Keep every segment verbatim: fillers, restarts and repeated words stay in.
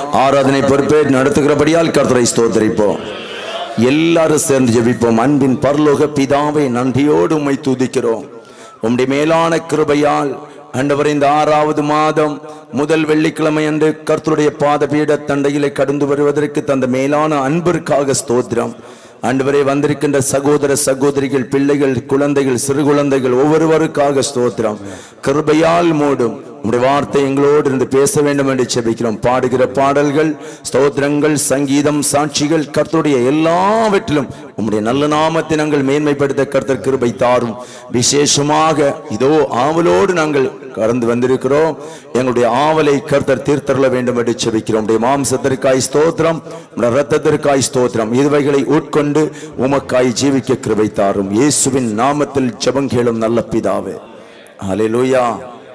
ஆராதனை பொறுப்பேற்று நடத்துகிறபடியால் கர்த்தரை ஸ்தோத்திரிப்போம். எல்லாரும் சேர்ந்து ஜெபிப்போம். அன்பின் பரலோக பிதாவை, நன்றியோடு உம்மை துதிக்கிறோம். உம்முடைய மேலான கிருபையால் ஆண்டவரே, இந்த ஆறாவது மாதம் முதல் வெள்ளிக்கிழமை அன்று கர்த்தருடைய பாத பீட தண்டையிலே கடந்து வருவதற்கு தந்த மேலான அன்பிற்காக ஸ்தோத்திரம். ஆண்டவரே, வந்திருக்கின்ற சகோதர சகோதரிகள், பிள்ளைகள், குழந்தைகள், சிறு குழந்தைகள் ஒவ்வொருவருக்காக ஸ்தோத்திரம். கிருபையால் மூடும் உம்முடைய வார்த்தை எங்களோடு இருந்து பேச வேண்டும் என்று ஜெபிக்கிறோம். பாடுகிற பாடல்கள், ஸ்தோத்திரங்கள், சங்கீதம், சாட்சிகள், கர்த்தருடைய எல்லாவற்றிலும் உம்முடைய நல்ல நாமத்தை நாங்கள் மேன்மைப்படுத்த கர்த்தர் கிருபை தாரும். விசேஷமாக இதோ ஆவலோடு நாங்கள் கடந்து வந்திருக்கிறோம். எங்களுடைய ஆவலை கர்த்தர் தீர்த்தருள வேண்டும் என்று ஜெபிக்கிறோம். உடைய மாம்சத்திற்காய் ஸ்தோத்திரம், உடைய இரத்தத்திற்காய் ஸ்தோத்திரம். இதுவைகளை உட்கொண்டு உமக்காய் ஜீவிக்க கிருபை தாரும். இயேசுவின் நாமத்தில் ஜெபம் கேளும் நல்ல பிதாவே. ஹல்லேலூயா.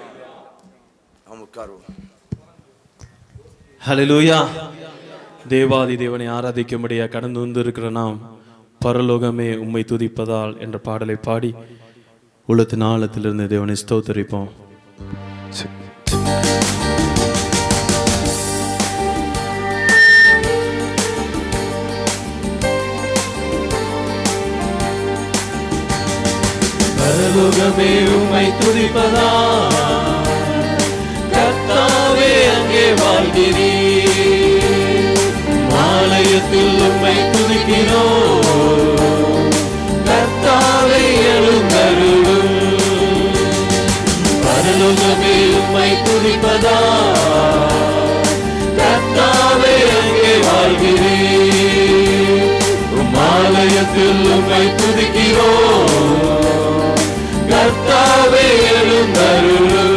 ஹல்லேலூயா. தேவாதி தேவனை ஆராதிக்கும்படியா கடந்து வந்திருக்கிற நாம் பரலோகமே உம்மை துதிப்பதால் என்ற பாடலை பாடி உள்ளத்தின் ஆழத்திலிருந்து தேவனை ஸ்தோத்தரிப்போம். பரலோகமே உம்மை துதிப்பதால் கர்த்தாவே அங்கே வாழ்கிறீர். ஆலயத்தில் உம்மை துதிக்கிறோம். கர்த்தாவே எழுந்தருளும். பரலோகமே உம்மை துதிப்பதால் கர்த்தாவே அங்கே வாழ்கிறீர். ஆலயத்தில் உம்மை துதிக்கிறோம். கர்த்தாவே எழுந்தருளும்.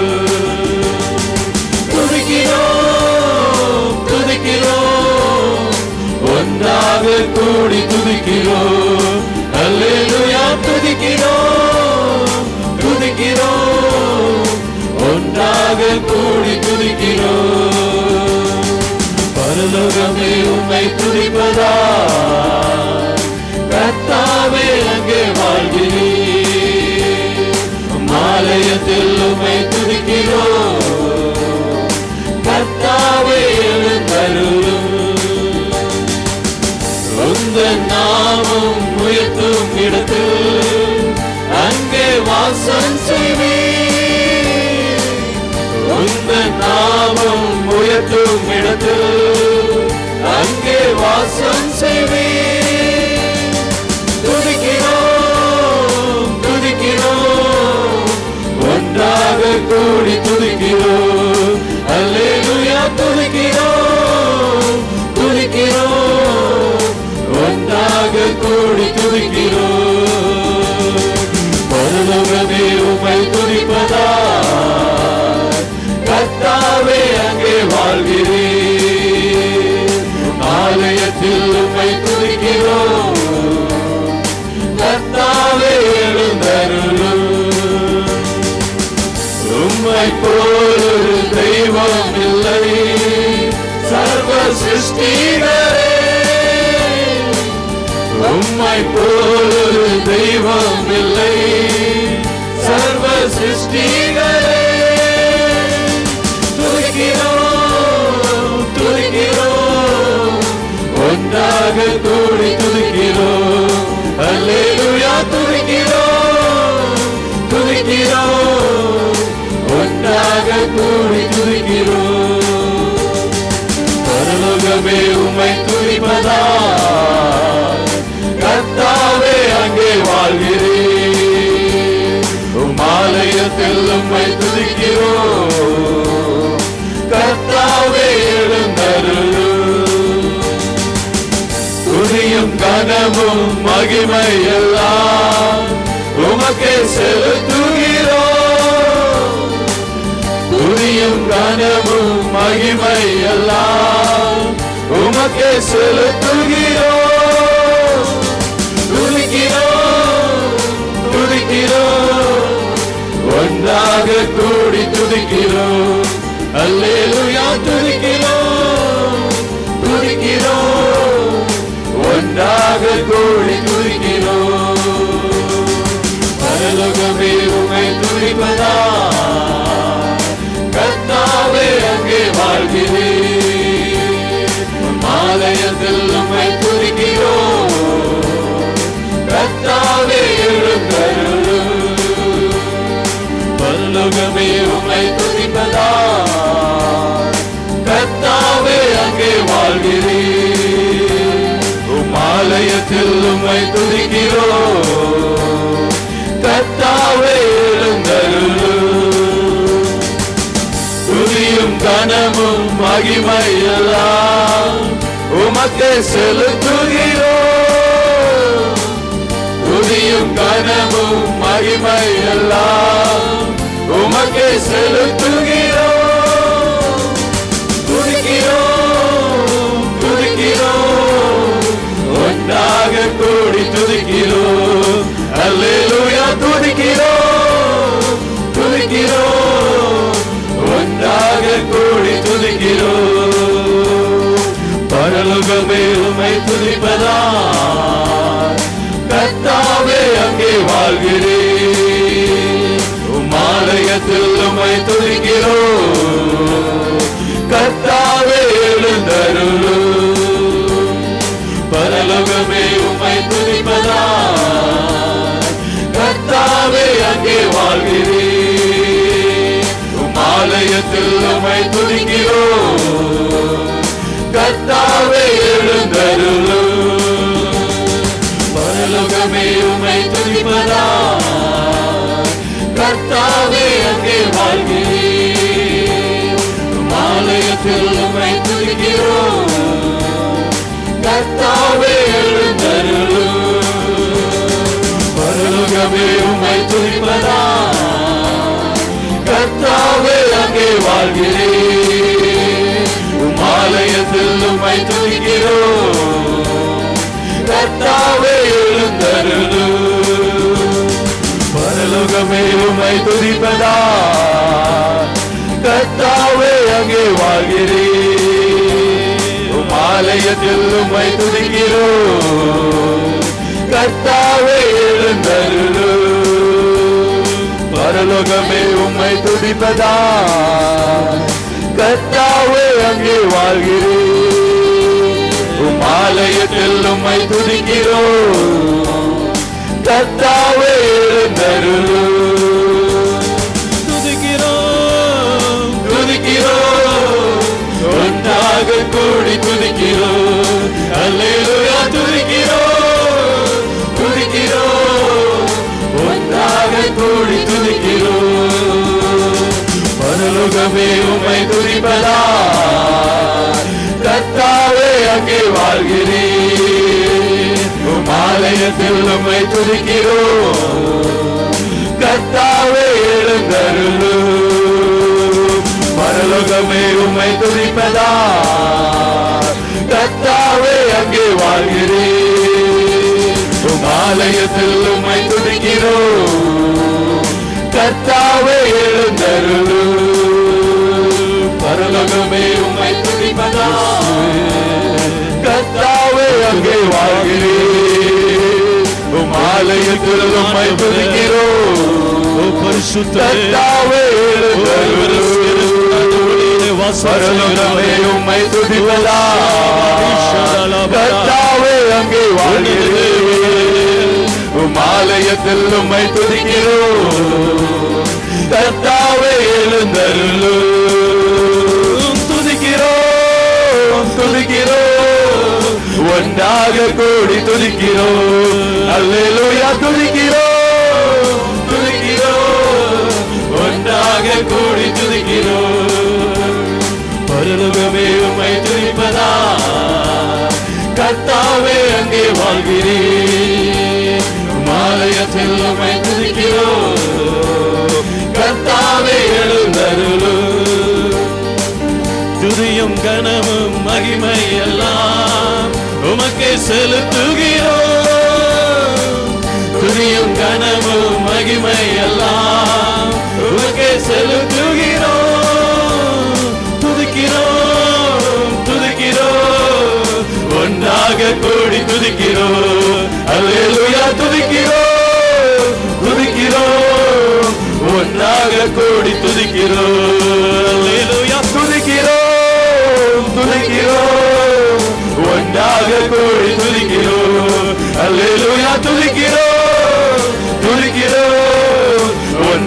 ஒன்றாக கூடி துதிக்கிறோம். அல்லேலூயா. துதிக்கிறோம், துதிக்கிறோம், ஒன்றாக கூடி துதிக்கிறோம். பரலோகமே உம்மை துதிப்பதால் கர்த்தாவே அங்கே வாழ்கிறீர். ஆலயத்தில் உம்மை துதிக்கிறோம். கர்த்தாவே எழுந்தருளும். உந்தன் நாமம் உயர்த்தும் இடத்தில் அங்கே வாசம் செய்வீர். உந்தன் நாமம் உயர்த்தும் இடத்தில் அங்கே வாசம் செய்வீர். துதிக்கிறோம், துதிக்கிறோம், ஒன்றாக கூடி துதிக்கிறோம். அல்லேலூயா. துதிக்கிறோம், துதிக்கிறோம், ஒன்றாக கூடி துதிக்கிறோம். பரலோகமே உம்மை துதிப்பதால் கர்த்தாவே அங்கே வாழ்கிறீர். ஆலயத்தில் உம்மை துதிக்கிறோம். கர்த்தாவே எழுந்தருளும். உம்மை போல் ஒரு தெய்வம் இல்லை சர்வ சிருஷ்டிகளே. உம்மை போல் ஒரு தெய்வம் இல்லை சர்வ சிருஷ்டிகளே. துதிக்கிறோம், துதிக்கிறோம், ஒன்றாக கூடி துதிக்கிறோம். அல்லேலூயா. துதிக்கிறோம், துதிக்கிறோம், ஒன்றாக கூடி துதிக்கிறோம். பரலோகமே உம்மை துதிப்பதால் கர்த்தாவே அங்கே வாழ்கிறீர். உம் ஆலயத்தில் உம்மை துதிக்கிறோம். கர்த்தாவே எழுந்தருளும். துதியும் கனமும் மகிமை எல்லாம் உமக்கே செலுத்துகிறோம். துதியும் கனமும் மகிமை எல்லாம் உமக்கே செலுத்துகிறோம். துதிக்கிறோம், துதிக்கிறோம், ஒன்றாக கூடி துதிக்கிறோம். அல்லேலூயா. துதிக்கிறோம், துதிக்கிறோம், ஒன்றாக கூடி துதிக்கிறோம். பரலோகமே உம்மை துதிப்பதால் கர்த்தாவே அங்கே வாழ்கிறீர். பரலோகமே உம்மை துதிப்பதால் கர்த்தாவே அங்கே வாழ்கிறீர். உம் ஆலயத்தில் உம்மை துதிக்கிறோம் கர்த்தாவே எழுந்தருளும். துதியும் கனமும் மகிமையெல்லாம் உமக்கே செலுத்துகிறோம். துதியும் கனமும் மகிமையெல்லாம் உமக்கே செலுத்துகிறோம். துதிக்கிறோம் துதிக்கிறோம் ஒன்றாக கூடி துதிக்கிறோம். அல்லேலூயா துதிக்கிறோம் துதிக்கிறோம் ஒன்றாக கூடி துதிக்கிறோம். பரலோகமே உம்மை துதிப்பதால் கர்த்தாவே அங்கே வாழ்கிறீர். உம் ஆலயத்தில் உம்மை துதிக்கிறோம் கர்த்தாவே எழுந்தருளும். பரலோகமே உம்மை துதிப்பதால் கர்த்தாவே அங்கே வாழ்கிறீர். உம் ஆலயத்தில் உம்மை துதிக்கிறோம் கர்த்தாவே எழுந்தருளும். பரலோகமே உம்மை துதிப்பதால் கர்த்தாவே அங்கே வாழ்கிறீர். உம் ஆலயத்தில் உம்மை துதிக்கிறோம் கர்த்தாவே எழுந்தருளும். பரலோகமே உம்மை துதிப்பதால் கர்த்தாவே அங்கே வாழ்கிறீர். உம் ஆலயத்தில் உம்மை துதிக்கிறோம் கர்த்தாவே எழுந்தருளும். பரலோகமே உம்மை துதிப்பதால் கர்த்தாவே அங்கே வாழ்கிறீர். உம் ஆலயத்தில் உம்மை துதிக்கிறோம் கர்த்தாவே எழுந்தருளும். பரலோகமே உம்மை துதிப்பதால் கர்த்தாவே அங்கே வாழ்கிறீர். உம் ஆலயத்தில் உம்மை துதிக்கிறோம் கர்த்தாவே எழுந்தருளும். துதிக்கிறோம் துதிக்கிறோம் ஒன்றாக கூடி துதிக்கிறோம். அல்லேலூயா துதிக்கிறோம் துதிக்கிறோம் ஒன்றாக கூடி துதிக்கிறோம். பரலோகமே உம்மை துதிப்பதால் கர்த்தாவே அங்கே வாழ்கிறீர். உம் ஆலயத்தில் உம்மை துதிக்கிறோம் கர்த்தாவே எழுந்தருளும். பரலோகமே உம்மை துதிப்பதால் கர்த்தாவே அங்கே வாழ்கிறீர். உம் ஆலயத்தில் உம்மை துதிக்கிறோம் கர்த்தாவே எழுந்தருளும். பரலோகமே உம்மை துதிப்பதால் கர்த்தாவே அங்கே வாழ்கிறீர். உம் ஆலயத்தில் உம்மை துதிக்கிறோம் கர்த்தாவே எழுந்தருளும். பரலோகமே உம்மை துதிப்பதால் கர்த்தாவே அங்கே வாழ்கிறீர். உம் ஆலயத்தில் உம்மை துதிக்கிறோம் கர்த்தாவே எழுந்தருளும். துதிக்கிறோம் துதிக்கிறோம் ஒன்றாக கூடி துதிக்கிறோம். அல்லேலூயா துதிக்கிறோம் துதிக்கிறோம் ஒன்றாக கூடி துதிக்கிறோம். பரலோகமே உம்மை துதிப்பதால் கர்த்தாவே அங்கே வாழ்கிறீர். உம் ஆலயத்தில் உம்மை துதிக்கிறோம் கர்த்தாவே எழுந்தருளும். துதியும் கனமும் மகிமை எல்லாம் உமக்கே செலுத்துகிறோம். துதியும் கனமும் மகிமை எல்லாம் உமக்கே செலுத்துகிறோம். துதிக்கிறோம் துதிக்கிறோம் ஒன்றாக கூடி துதிக்கிறோம். அல்லேலூயா துதிக்கிறோம் துதிக்கிறோம் ஒன்றாக கூடி துதிக்கிறோம். அல்லேலூயா துதிக்கிறோம் துதிக்கிறோம் ஒன்றாக கூடி துதிக்கிறோம். அல்லேலூயா துதிக்கிறோம் துதிக்கிறோம் ஒன்றாக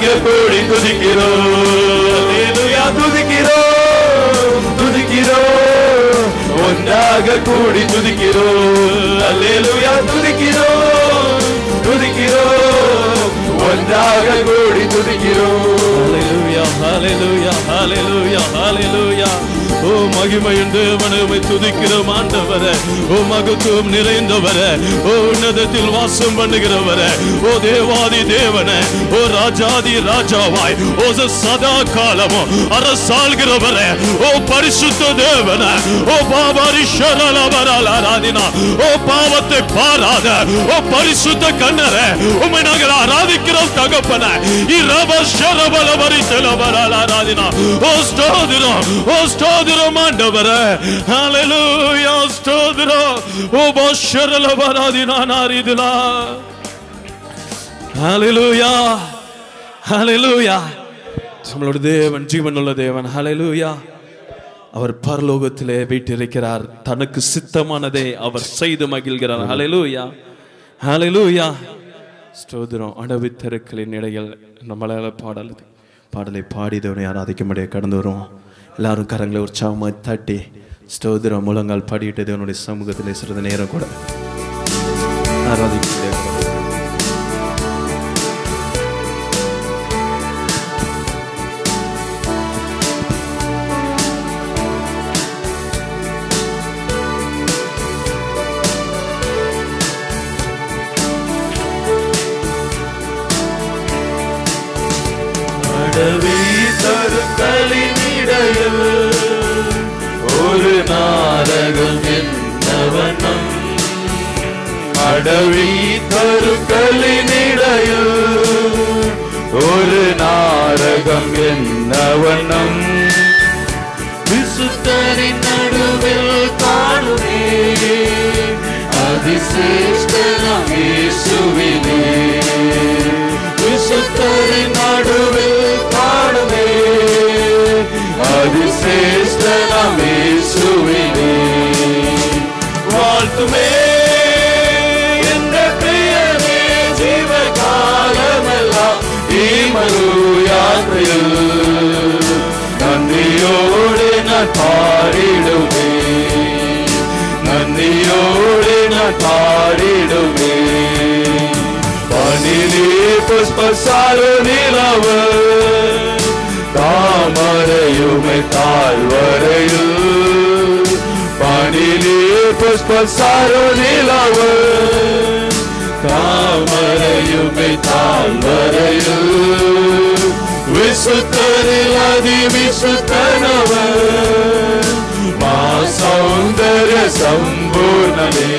கூடி துதிக்கிறோம் அல்லேலூயா துதிக்கிறோம் துதிக்கிறோம் ஒன்றாக கூடி துதிக்கிறோம் அல்லேலூயா துதிக்கிறோம் துதிக்கிறோம் ஒன்றாக கூடி துதிக்கிறோம் ஹalleluya ஹalleluya ஹalleluya ஹalleluya ஓ மகிமையின் தேவனே உம்மை துதிக்கிறோம் ஆண்டவரே ஓ மகத்துவம் நிறைந்தவரே ஓ உன்னதத்தில் வாசம் பண்ணுகிறவரே ஓ தேவாதி தேவனே ஓ ராஜாதி ராஜாவாய் ஓ சதா காலமும் அரசாள்கிறவரே ஓ பரிசுத்த தேவனே ஓ பாபாரி ஷரலவரால் ஆராதினா ஓ பாவத்தை பாராத ஓ பரிசுத்த கண்ணரே உம்மை நாங்கள் ஆராதிக்கிறோம் தகப்பனே இரவ ஷரபலவரி தெலவரால் ஆராதினா ஓ ஸ்தோத்திரம் ஓ ஸ்தோத்திரம் ஆண்டவரே ஹalleluya ஸ்தோத்திரம் ஓ பஷரலவராதினா நாரிதுலா ஹalleluya ஹalleluya நம்மளுடைய தேவன் ஜீவனுள்ள தேவன் ஹalleluya அவர் பரலோகத்திலே வீற்றிருக்கிறார் தனக்கு சித்தமானதை அவர் செய்து மகிழ்கிறார் ஹalleluya ஹalleluya ஸ்தோத்திரம் அடவித்தருக்களின் இடையில் நம்மளால பாடல் பாடலை பாடி தேவனை ஆராதிக்கும்படியே கடந்து வரும் எல்லாரும் கரங்களை உற்சாகமாக தட்டி ஸ்தோத்திரம் முழங்கால் பாடிட்டு தேவனுடைய சமூகத்திலே சிறிது நேரம் கூட ஆராதிக்க ஒரு நாரகம் என்னவனம் அடவி தருக்களினிடையில் ஒரு நாரகம் என்னவனம் விசுத்தரின் நடுவில் காணுமே அதிசிஷ்டனம் இயேசுவிலே விசுத்தரின் நடுவில் காணுமே அதிசிஷ்டனம் இயேசுவிலே வாழ்த்துமே என்ற பிரியனே ஜீவகாலமெல்லாம் ஈமரு யாத்திரையில் நன்றியோடு நான் பாடிடுவே நன்றியோடு நான் பாடிடுவே பணிலே புஷ்பசாலு நிலவு தாமரையுமை தாழ்வரையில் பணிலே புஷ்பசாலு நிலவு தாமரையுமை தாழ்வரையில் விசுத்தரில் அதி விசுத்தனவர் மா சௌந்தர்ய சம்பூர்ணனே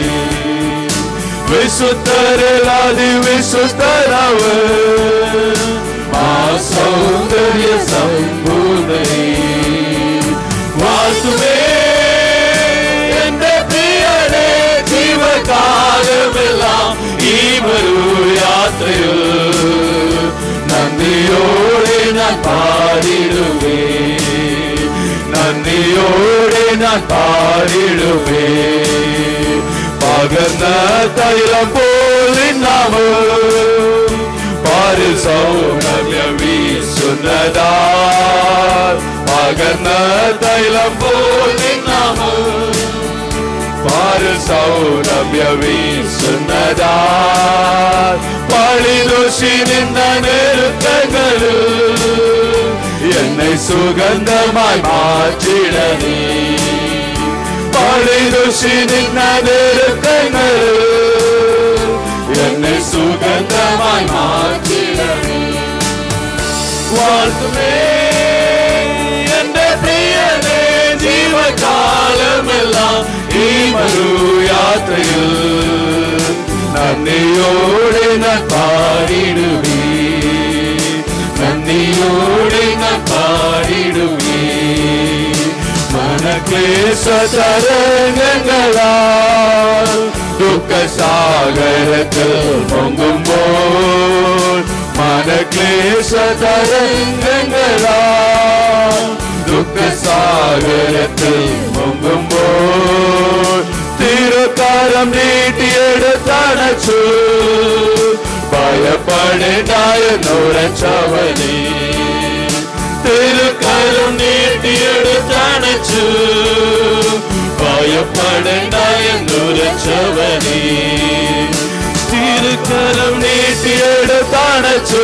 விசுத்தரில் அதி விசுத்தனவர் மா சௌந்தர்ய சம்பூர்ணனே வாழ்த்துவே என்ற பிரியனே ஜீவகாலமெல்லாம் ஈமரு யாத்திரையில் நன்றியோடு நான் பாடிடுவே நன்றியோடு நான் பாடிடுவே பகர்ந்த தைலம் போல் நாமம் பாரு சௌரம்ய வீசுனதார் பகர்ந்த தைலம் போல் நாமம் பாரு சௌரம்ய வீசுனதார் பழிதோஷி நின்ற நெருக்கங்களில் என்னை சுகந்தமாய் மாற்றிடனே பழிதோஷி நின்ற நெருக்கங்களில் என்னை சுகந்தமாய் மாற்றிடனே வாழ்த்துமே என்ற பிரியனே ஜீவகாலமெல்லாம் ஈமரு யாத்திரையில் நன்றியோடு நான் பாடிடுவே நன்றியோடு நான் பாடிடுவே மனக்லேச தரங்கங்களால் துக்க சாகரத்தில் பொங்கும்போல் மனக்லேச தரங்கங்களால் துக்க சாகரத்தில் பொங்கும்போல் திருக்கரம் நீட்டி எடுத்தனச்சு பயப்பட ഭയപ്പെടേണ്ടായെന്നുറച്ചവനേ തിരുക്കരം നീട്ടിയെടുത്തണച്ചു ഭയപ്പെടേണ്ടായെന്നുറച്ചവനേ തിരുക്കരം നീട്ടിയെടുത്തണച്ചു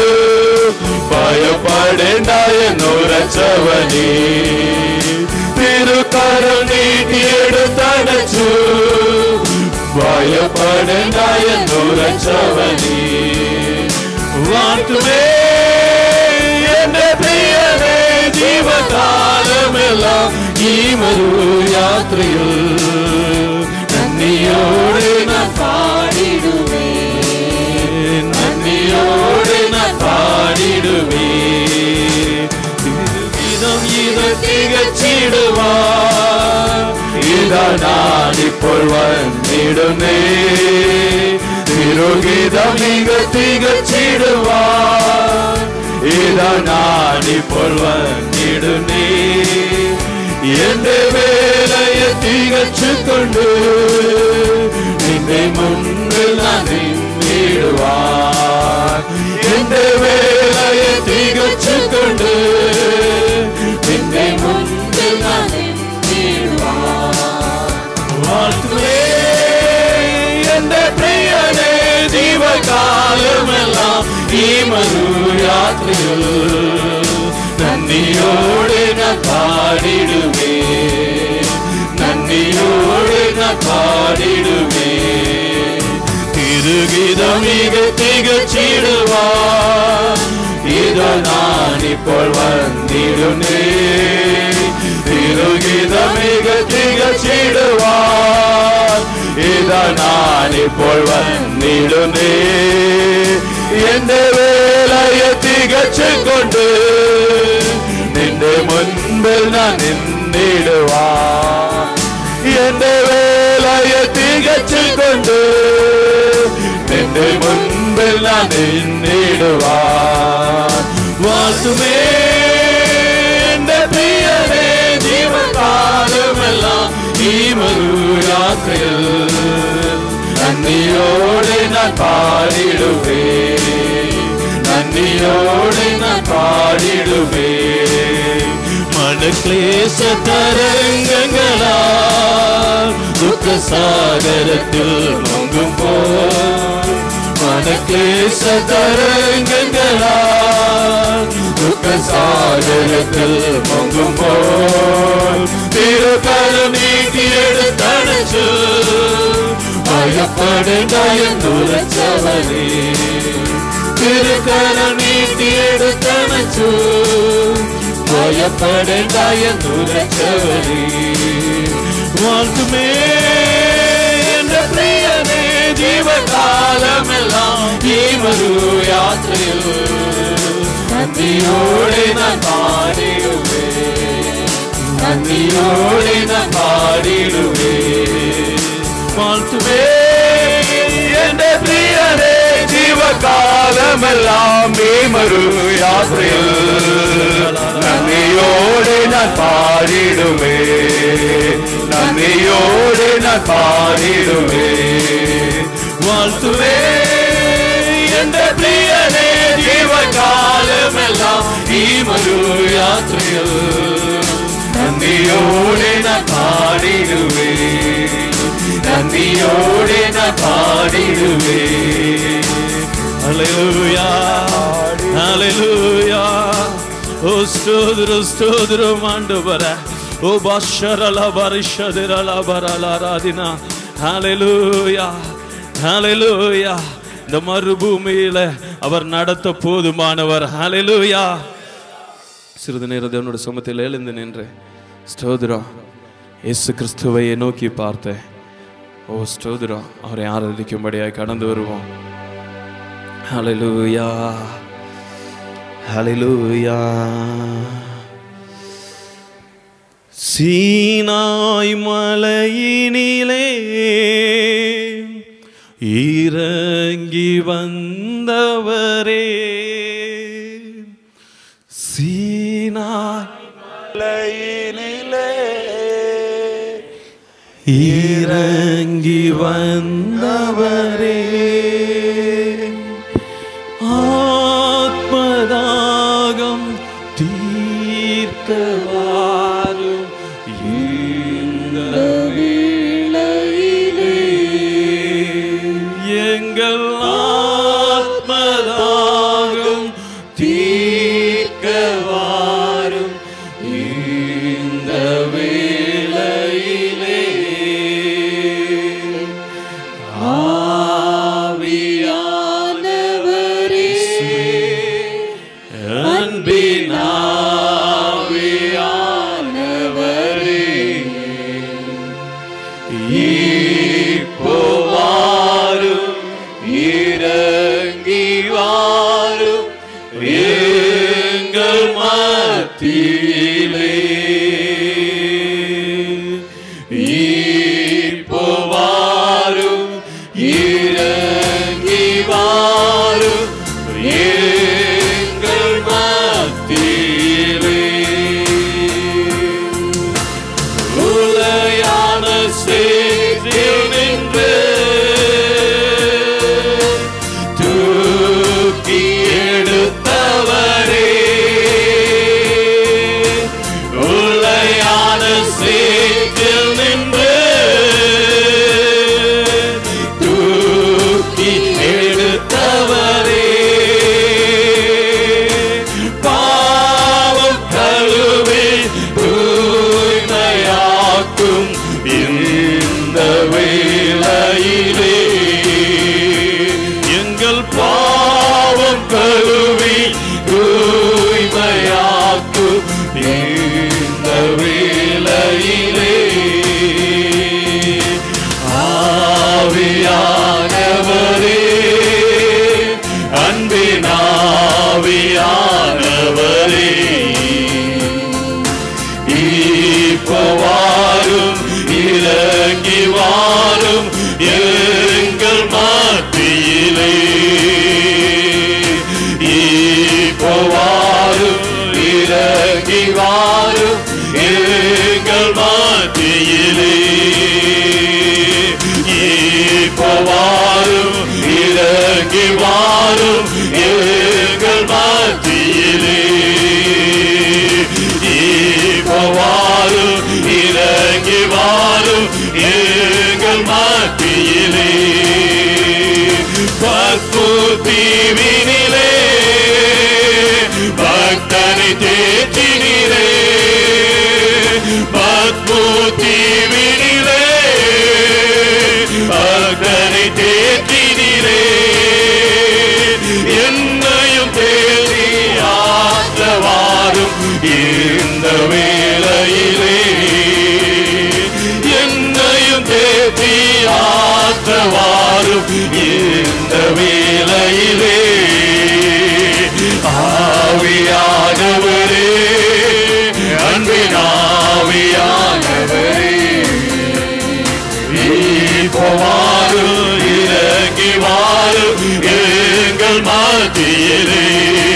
ഭയപ്പെടേണ്ടായെന്നുറച്ചവനേ തിരുക്കരം നീട്ടിയെടുത്തണച്ചു ഭയപ്പെടേണ്ടായെന്നുറച്ചവനേ വാഴ്ത്തുമേ എന്റെ പ്രിയനേ ജീവകാലമെല്ലാം ഈ മരു യാത്രയിൽ നന്ദിയോടെ ഞാൻ പാടിടുവേ നന്ദിയോടെ ഞാൻ പാടിടുവേ തിരുഗീതം ഇത് തികച്ചിടുവാൻ ഇതാ ഞാനിപ്പോൾ വന്നിടുന്നേ തിരുഗീതം ഇത് തികച്ചിടുവാൻ ഇതാ ഞാനിപ്പോൾ വന്നിടുന്നേ എന്റെ വേലയെ തികച്ചുകൊണ്ട് നിന്റെ മുൻപിൽ ഞാൻ നിന്നിടുവാൻ എന്റെ വേലയെ തികച്ചുകൊണ്ട് നിന്റെ മുൻപിൽ ഞാൻ നിന്നിടുവാൻ വാഴ്ത്തുമേ എന്റെ പ്രിയനേ ജീവകാലമെല്ലാം ഈ മരു യാത്രയിൽ നന്ദിയോടെ ഞാൻ പാടിടുവേ നന്ദിയോടെ ഞാൻ പാടിടുവേ തിരുഗീതമിക തികച്ചിടുവാൻ ഇതാ ഞാനിപ്പോൾ വന്നിടുന്നേ തിരുഗീതമിക തികച്ചിടുവാൻ ഇതാ ഞാനിപ്പോൾ വന്നിടുന്നേ എന്റെ വേലയെ തികച്ചുകൊണ്ട് നിന്റെ മുൻപിൽ ഞാൻ നിന്നിടുവാൻ എന്റെ വേലയെ തികച്ചുകൊണ്ട് നിന്റെ മുൻപിൽ ഞാൻ നിന്നിടുവാൻ വാഴ്ത്തുമേ എന്റെ പ്രിയനേ ജീവകാലമെല്ലാം ഈ മരു യാത്രയിൽ നന്ദിയോടെ ഞാൻ പാടിടുവേ നന്ദിയോടെ ഞാൻ പാടിടുവേ മനക്ലേശ തരംഗങ്ങളാ ദുഃഖസാഗരത്തിൽ മുങ്ങുമ്പോൾ മനക്ലേശ തരംഗങ്ങളാ ദുഃഖസാഗരത്തിൽ മുങ്ങുമ്പോൾ തിരുക്കരം നീട്ടിയെടുത്തണച്ചു ഭയപ്പെടേണ്ടായെന്നുറച്ചവനേ തിരുക്കരം നീട്ടിയെടുത്തണച്ചു ഭയപ്പെടേണ്ടായെന്നുറച്ചവനേ വാഴ്ത്തുമേ എന്റെ പ്രിയനേ ജീവകാലമെല്ലാം ഈ മരു യാത്രയിൽ നന്ദിയോടെ ഞാൻ പാടിടുവേ നന്ദിയോടെ ഞാൻ പാടിടുവേ വാഴ്ത്തുമേ എന്റെ പ്രിയനേ ജീവകാലമെല്ലാം ഈ മരു യാത്രയിൽ നന്ദിയോടെ ഞാൻ പാടിടുവേ നന്ദിയോടെ ഞാൻ പാടിടുവേ വാഴ്ത്തുമേ എന്റെ പ്രിയനേ ജീവകാലമെല്ലാം ഈ മരു യാത്രയിൽ നന്ദിയോടെ ഞാൻ പാടിടുവേ നന്ദിയോടെ ഞാൻ പാടിടുവേ ഹല്ലേലൂയ ഹല്ലേലൂയ ഓ സ്തോത്രം സ്തോത്രം ആണ്ടവരേ ഓ ബശറല ബരിഷദറല ബരലാരാദിന ഹല്ലേലൂയ ഹല്ലേലൂയ இந்த மறுபூமியில அவர் நடத்த போதுமானவர் ஹல்லேலூய சிறிது நேரம் தேவனுடைய சமூகத்தில் எழுந்து நின்று ஸ்தோத்திரம் இயேசு கிறிஸ்துவை நோக்கி பார்த்தேன் ஓ ஸ்தோத்திரம் அவரை ஆராதிக்கும்படியாய் கடந்து வருவோம் ஹல்லேலூயா ஹல்லேலூயா சீனாய் மலையினிலே இறங்கி வந்தவரே சீனாய் மலையினிலே இறங்கி வந்தவரே தாகம் தீர்க்க வாரும் இந்த வேளையிலே. எங்கள் ஆத்மதாகம் தீர்க்க வாரும் இந்த வேளையிலே. ஆவியானவரே, அன்பின் ஆவியானவரே, இப்போ வாரும், இறங்கி வாரும் எங்கள் மத்தியிலே. இப்போ வாரும், இறங்கி வாரும் எங்கள் மத்தியிலே. உலையான சேற்றில் நின்று தூக்கி எடுத்தவரே, உலையான சேற்றில் நின்று தூக்கி எடுத்தவரே, பாவம் கழுவி தூய்மையாக்கும் இந்த வேளையிலே. எங்கள் பாவம் கழுவி தூய்மையாக்கும் இந்த வேளையிலே. ஆவியானவரே, அன்பின் ஆவியானவரே, இப்போ வாரும், இறங்கி வாரும் எங்கள் மத்தியிலே. இப்போ வாரும், இறங்கி வாரும் எங்கள் மத்தியிலே. இப்போ வாரும், இறங்கி வாரும் எங்கள் மத்தியிலே. இப்போ வாரும், இறங்கி வாரும் எங்கள் மத்தியிலே. பற்பு தீவினிலே பக்தனை தேற்றினிலே, பற்பு தீவினிலே பக்தனை தேற்றினிலே. என்னையும் தேடி ஆற்றவாரும் இந்த வேளையிலே. என்னையும் தேடி ஆற்றவாரும் இந்த வேளையிலே. ஆவியானவரே, அன்பின் ஆவியானவரே, இப்போ வாரும், இறங்கி வாரும் எங்கள் மத்தியிலே.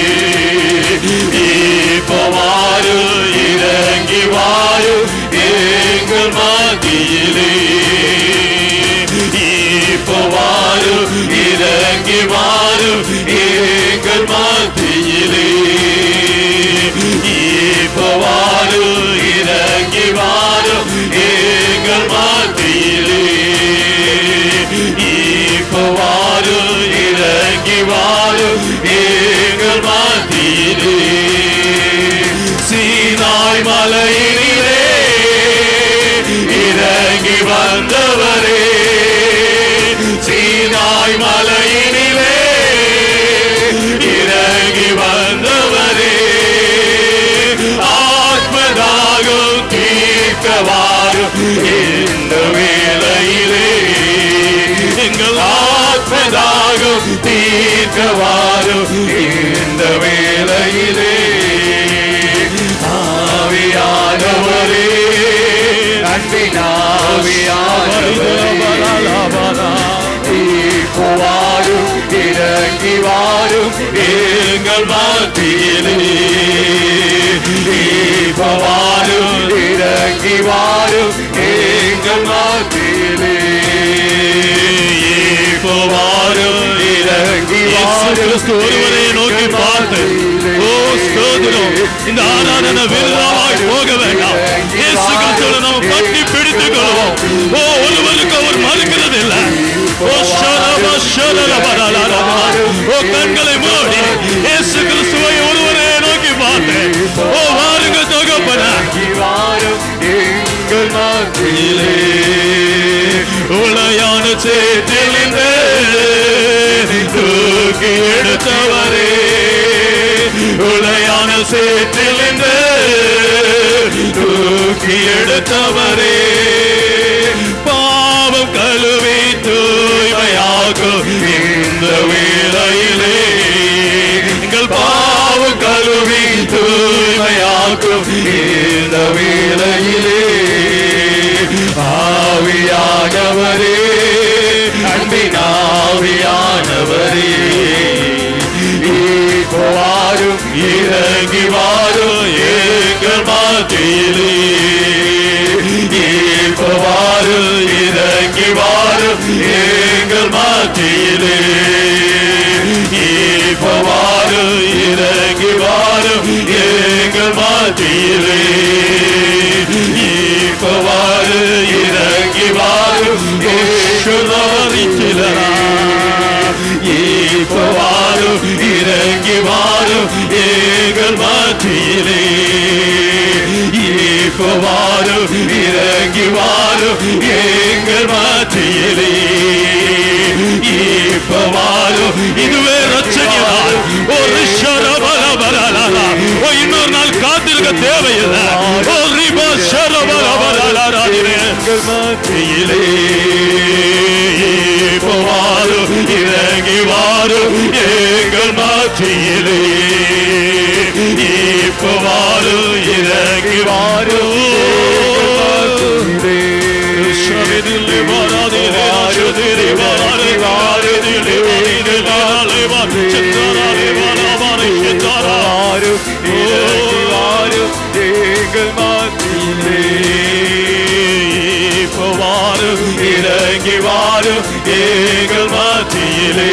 இப்போ வாரும், இறங்கி வாரும் எங்கள் மத்தியிலே. இப்போ வாரும், இறங்கி வாரும் எங்கள் மத்தியிலே. இப்போ வாரும், இறங்கி வாரும் எங்கள் மத்தியிலே. இப்போ வாரும், இறங்கி வாரும் எங்கள் மத்தியிலே. சீனாய் மலையிலே இறங்கி வந்தவரே, சீனாய் மலையிலே இறங்கி வந்தவரே, ஆத்மதாகம் தீர்க்க வாரும் இந்த வேளையிலே. எங்கள் ஆத்மதாகம் தீர்க்க வாரும் இந்த வேளையிலே. ஆவியானவரே, அன்பின் ஆவியானவரே, இப்போ வாரும், இறங்கி வாரும் எங்கள் மத்தியிலே. இப்போ வாரும், இறங்கி வாரும் எங்கள் மத்தியிலே. இப்போ வாரும், இறங்கி வாரும் ஒருவரை நோக்கி பார்த்து, ஓ இந்த ஆராதனை விருதாவாய் போக வேண்டாம். இயேசு கிறிஸ்துவை நாம் பற்றி பிடித்துக் கொள்வோம். ஓ, ஒருவருக்கு அவர் மறுக்கிறது இல்லை. ஓ ஷரபா ஷரபரலரா. ஓ, கண்களை மூடி இயேசு கிறிஸ்துவை ஒருவரே நோக்கி பார்த்து, ஓ வாருங்க தகப்பனே, எங்கள் மத்தியிலே உளையான சேற்றிலிருந்து தூக்கி எடுத்தவரே, உளையான சேற்றிலிருந்து தூக்கி எடுத்தவரே, பாவம் கழுவி தூய்மையாக்கும் இந்த வேளையிலே, எங்கள் பாவம் கழுவி தூய்மையாக்கும் இந்த வேளையிலே, ஆவியானவரே, அன்பின் ஆவியானவரே, இப்போ வாரும், இறங்கி வாரும் எங்கள் மத்தியிலே, இப்போ வாரும், இறங்கி வாரும் எங்கள் மத்தியிலே, இப்போ வாரும், இறங்கி வாரும் எங்கள் மத்தியிலே, இப்போ வாரும், இறங்கி வாரும் யேசுநாதரா, இப்போ வாரும், இறங்கி வாரும் எங்கள் மத்தியிலே, இப்போ வாரும், இறங்கி வாரும் எங்கள் மத்தியிலே, இப்போ வாரும். இதுவே ரட்சணியனால் ஒரு ஷரபரபரலா. ஓ, இன்னொரு நாள் காத்திருக்க தேவையில்லை. ஓ ரிபா ஷரபரபரலா எங்கள் மத்தியிலே, இப்போ வாரும், இறங்கி வாரும் எங்கள் மத்தியிலே, இப்போ வாரும், இறங்கி வாரும் ஷரதிலே வாராதிலே ஷரதிலே வாராதிலே வாராதிலே வாராதிலே வாராதிலே சந்தராலே வாராபாரே சந்தராரு இறங்கி வாரும் எங்கள் மத்தியிலே, இப்போ வாரும், இறங்கி வாரும் எங்கள் மத்தியிலே,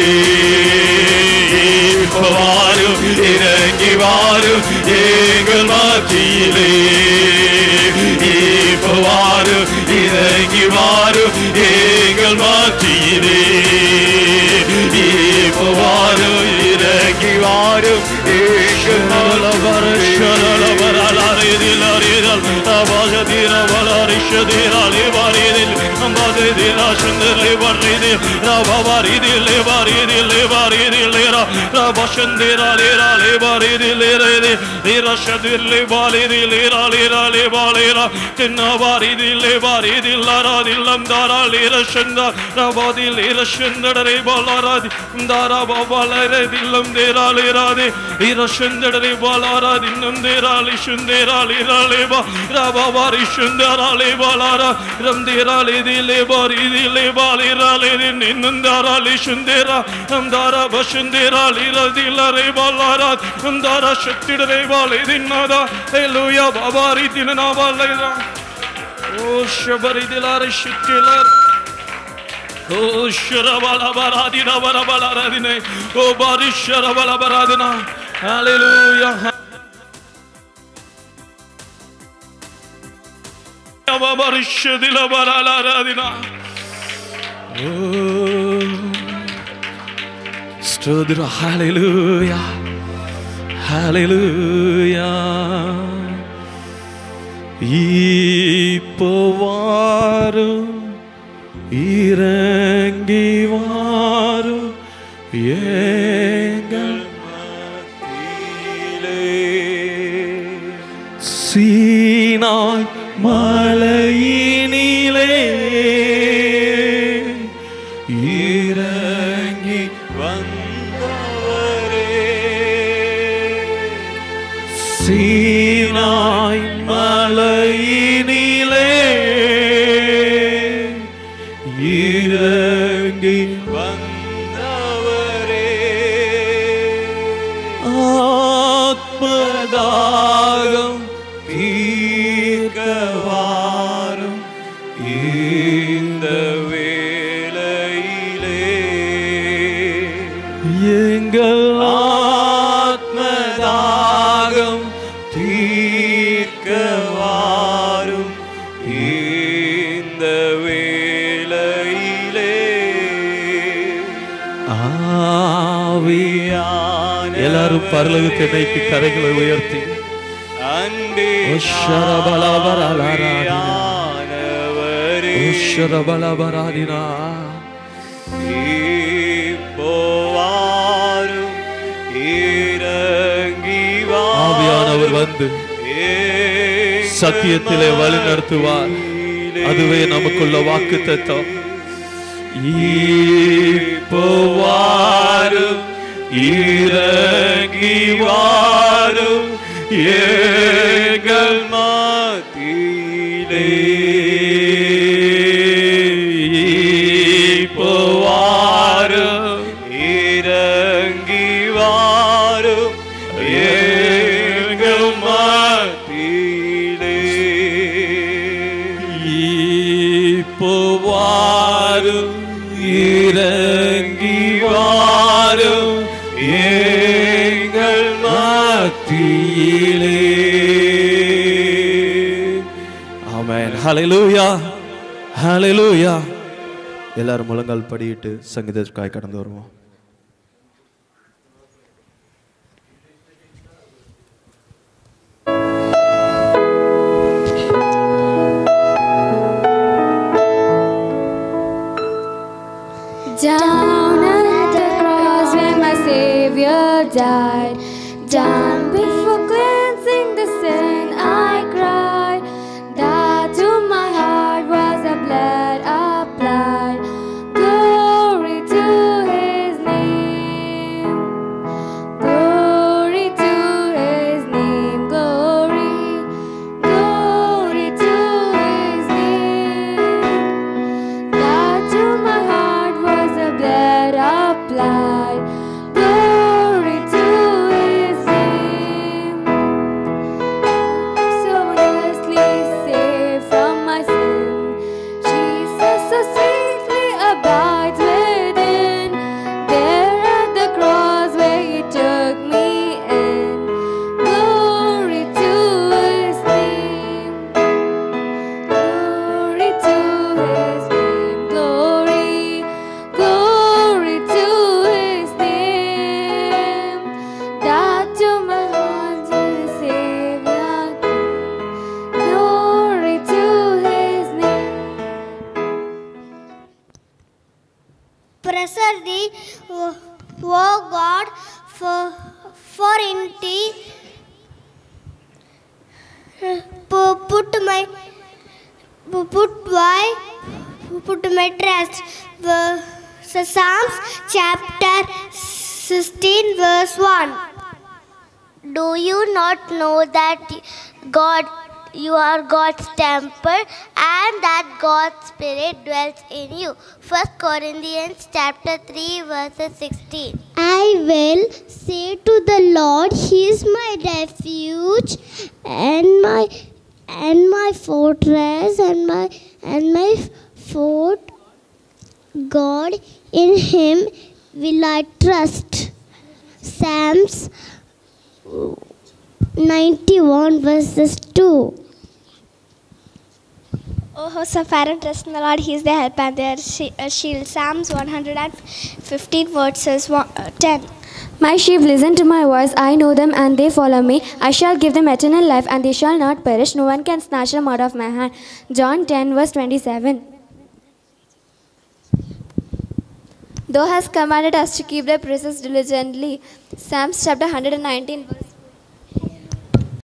இப்போ வாரும், இறங்கி வாரும் எங்கள் மத்தியிலே, இப்போ வாரும், இறங்கி வாரும் எங்கள் மத்தியிலே, இப்போ வாரும், இறங்கி வாரும் எங்கள் Oh, Sharabala Baradina Barabaladine. Oh, Bari Sharabala Baradina. Hallelujah. Bari Shadila Baraladina. Oh, Stodra. Hallelujah. Hallelujah. Ipovaru. இறங்கி வாரும் எங்கள் மத்தியிலே, சீனாய் மலையினிலே இறங்கி வந்தவரே, சீனாய் மலையினிலே இறங்கி வந்தவரே, ஆத்மதாகம் தீர்க்க வாரும் இந்த வேளையிலே, எங்கள் ஆத்மதாகம் எல்லாரும் பரலோகத்தை நோக்கி கரைகளை உயர்த்தி அன்பின் ஓ ஷரபலபரலராதினா ஆவியானவரே, ஓ ஷரபலபராதினா இப்போ வாரும், இறங்கி ஆவியானவர் வாரும், வந்து சத்தியத்திலே வழி நடத்துவார். அதுவே நமக்குள்ள வாக்குத்தத்தம். இப்போ வாரும், இறங்கி வாரும் எங்கள் மத்தியிலே. இப்போ வாரும், இறங்கி வாரும் எங்கள் மத்தியிலே. இப்போ வாரும், இறங்கி வாரும் எங்கள் மத்தியிலே. ஆமென். ஹல்லேலூயா, ஹல்லேலூயா. எல்லாரும் முழங்கால் படியிட்டு சங்கீதத்திற்காக கடந்து வருவோம். Down at the cross where my Savior died, down before cleansing the sin I cried, that to my heart was a blood applied. Glory to His name, glory to His name, glory, glory to His name. That to my heart was a blood applied. Glory to His name. So wondrously saved from my sin, Jesus so sweetly abides within. There at the cross where He took me in. Glory to His name. Glory to His name. Glory, glory to His name. That to my heart is Savior. Glory to His name. Pressure thee, O O God, for for in thee pu- put my put my put my trust. The- so Psalms chapter sixteen verse one. Do you not know that God, you are God's temple and that God's Spirit dwells in you? First Corinthians chapter three verses sixteen. I will say to the Lord, He is my refuge and my and my fortress and my and my fort. God, in Him will I trust. Psalms ninety-one verses two. O hosts of Aaron, trust in the Lord, He is their help and their shi- uh, shield. Psalms one hundred fifteen verses one, uh, ten. My sheep listen to my voice, I know them and they follow me. I shall give them eternal life and they shall not perish. No one can snatch them out of my hand. John ten verse twenty-seven. Thou hast commanded us to keep thy precepts diligently. Psalms chapter one hundred nineteen verse